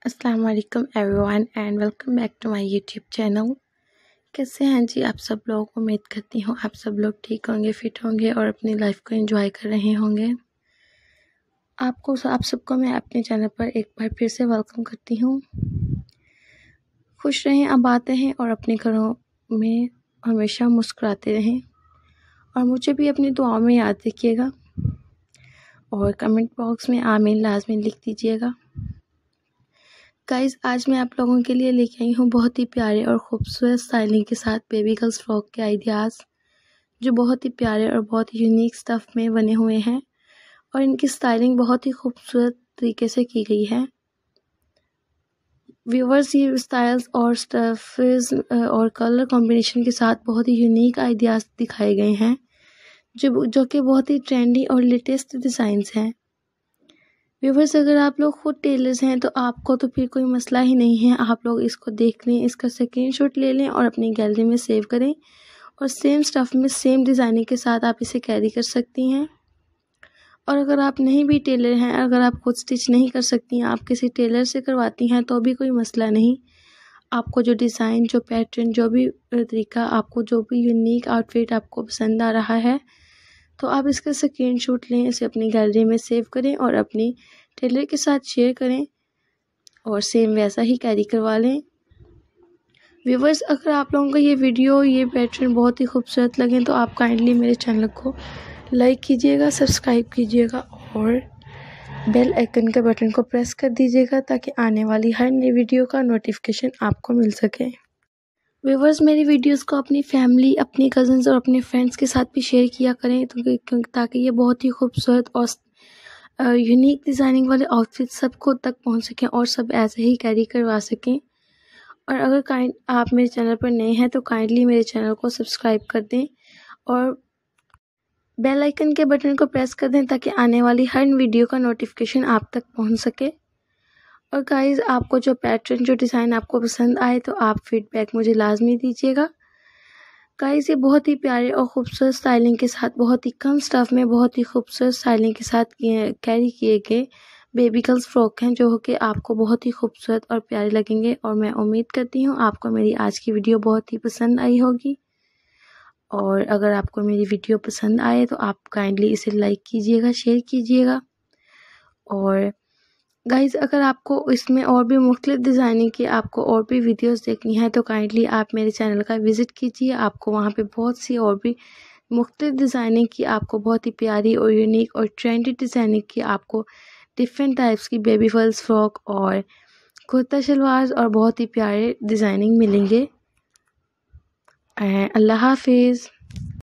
अस्सलाम वालेकुम everyone and welcome back to my YouTube channel. कैसे हैं जी आप सब लोग। उम्मीद करती हूँ आप सब लोग ठीक होंगे, फिट होंगे और अपनी लाइफ को एंजॉय कर रहे होंगे। आप सबको मैं अपने चैनल पर एक बार फिर से वेलकम करती हूँ। खुश रहें, आबाद रहें और अपने घरों में हमेशा मुस्कुराते रहें और मुझे भी अपनी दुआओं में याद रखिएगा और कमेंट बॉक्स में आमीन लाजमी लिख दीजिएगा। गाइस, आज मैं आप लोगों के लिए लेके आई हूँ बहुत ही प्यारे और ख़ूबसूरत स्टाइलिंग के साथ बेबी गर्ल्स फ्रॉक के आइडियाज़, जो बहुत ही प्यारे और बहुत ही यूनिक स्टफ़ में बने हुए हैं और इनकी स्टाइलिंग बहुत ही खूबसूरत तरीके से की गई है। व्यूअर्स, ये स्टाइल्स और स्टफ़ेस और कलर कॉम्बिनेशन के साथ बहुत ही यूनिक आइडियाज़ दिखाए गए हैं जो कि बहुत ही ट्रेंडी और लेटेस्ट डिज़ाइंस हैं। व्यूवर्स, अगर आप लोग खुद टेलर्स हैं तो आपको तो फिर कोई मसला ही नहीं है। आप लोग इसको देख लें, इसका स्क्रीनशॉट ले लें और अपनी गैलरी में सेव करें और सेम स्टफ़ में सेम डिज़ाइनिंग के साथ आप इसे कैरी कर सकती हैं। और अगर आप नहीं भी टेलर हैं, अगर आप खुद स्टिच नहीं कर सकती हैं, आप किसी टेलर से करवाती हैं तो भी कोई मसला नहीं। आपको जो डिज़ाइन, जो पैटर्न, जो भी तरीका, आपको जो भी यूनिक आउटफिट आपको पसंद आ रहा है तो आप इसका स्क्रीनशॉट लें, इसे अपनी गैलरी में सेव करें और अपनी टेलर के साथ शेयर करें और सेम वैसा ही कैरी करवा लें। व्यूवर्स, अगर आप लोगों को ये पैटर्न बहुत ही खूबसूरत लगे तो आप काइंडली मेरे चैनल को लाइक कीजिएगा, सब्सक्राइब कीजिएगा और बेल आइकन के बटन को प्रेस कर दीजिएगा ताकि आने वाली हर नई वीडियो का नोटिफिकेशन आपको मिल सके। व्यूवर्स, मेरी वीडियोस को अपनी फैमिली, अपने कज़न्स और अपने फ्रेंड्स के साथ भी शेयर किया करें ताकि ये बहुत ही खूबसूरत और यूनिक डिज़ाइनिंग वाले आउटफिट सबको तक पहुंच सकें और सब ऐसे ही कैरी करवा सकें। और अगर आप मेरे चैनल पर नए हैं तो काइंडली मेरे चैनल को सब्सक्राइब कर दें और बेल आइकन के बटन को प्रेस कर दें ताकि आने वाली हर वीडियो का नोटिफिकेशन आप तक पहुँच सके। और गाइज़, आपको जो पैटर्न, जो डिज़ाइन आपको पसंद आए तो आप फीडबैक मुझे लाजमी दीजिएगा। गाइज़, ये बहुत ही प्यारे और ख़ूबसूरत स्टाइलिंग के साथ, बहुत ही कम स्टफ़ में बहुत ही खूबसूरत स्टाइलिंग के साथ कैरी किए गए बेबी गर्ल्स फ्रॉक हैं जो कि आपको बहुत ही खूबसूरत और प्यारे लगेंगे। और मैं उम्मीद करती हूँ आपको मेरी आज की वीडियो बहुत ही पसंद आई होगी। और अगर आपको मेरी वीडियो पसंद आए तो आप काइंडली इसे लाइक कीजिएगा, शेयर कीजिएगा। और गाइज़, अगर आपको इसमें और भी मुख्तलिफ डिज़ाइनिंग की आपको और भी वीडियोस देखनी है तो काइंडली आप मेरे चैनल का विज़िट कीजिए। आपको वहाँ पे बहुत सी और भी मुख्तलिफ डिज़ाइनिंग की, आपको बहुत ही प्यारी और यूनिक और ट्रेंडी डिज़ाइनिंग की, आपको डिफरेंट टाइप्स की बेबी गर्ल्स फ्रॉक और कुर्ता शलवार और बहुत ही प्यारे डिज़ाइनिंग मिलेंगे। अल्लाह हाफिज़।